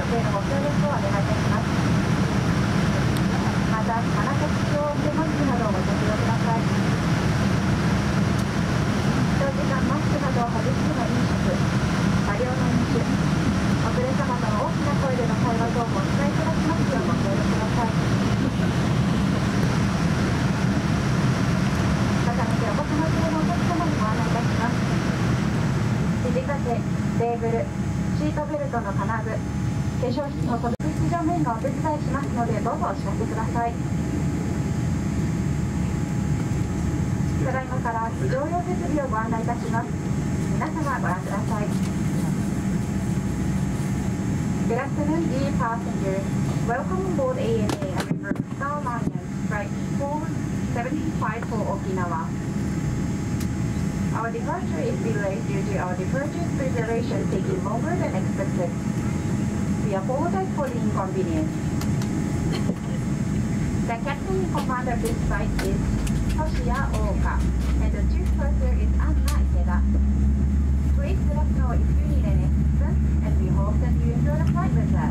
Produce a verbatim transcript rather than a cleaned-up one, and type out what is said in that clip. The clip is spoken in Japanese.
へのご協力をお願いいたします。また、鼻と口を覆ってマスクなどをご着用ください。長時間マスクなどを外しての飲食、多量の飲酒、お連れ様との大きな声での会話等もお控えいただきますようご協力ください。重ねてお子様連れのお客様にご案内いたします。肘掛け、テーブル、シートベルトの金具、化粧室の飛び出場面がお手伝いしますので、どうぞお知らせください。ただいまから非常用設備をご案内いたします。皆様ご覧ください。Good afternoon, dear passengers. Welcome on board A N A River Star Alliance Flight four seventy-five for Okinawa. Our departure is delayed due to our departure preparation taking longer than expected. We apologize for the inconvenience. The captain in command of this flight is Toshiya Ooka, and the chief purser is Anna Ikeda. Please let us know if you need any assistance, and we hope that you enjoy the flight with us.